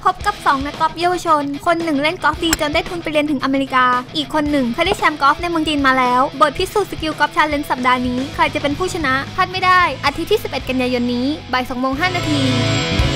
พบกับ2นักกอล์ฟเยาวชนคนหนึ่งเล่นกอล์ฟดีจนได้ทุนไปเรียนถึงอเมริกาอีกคนหนึ่งเคยได้แชมป์กอล์ฟในเมืองจีนมาแล้วบทพิสูจน์สกิลกอล์ฟชาเลนจ์สัปดาห์นี้ใครจะเป็นผู้ชนะพลาดไม่ได้อาทิตย์ที่11 กันยายนนี้บ่าย 2:05 น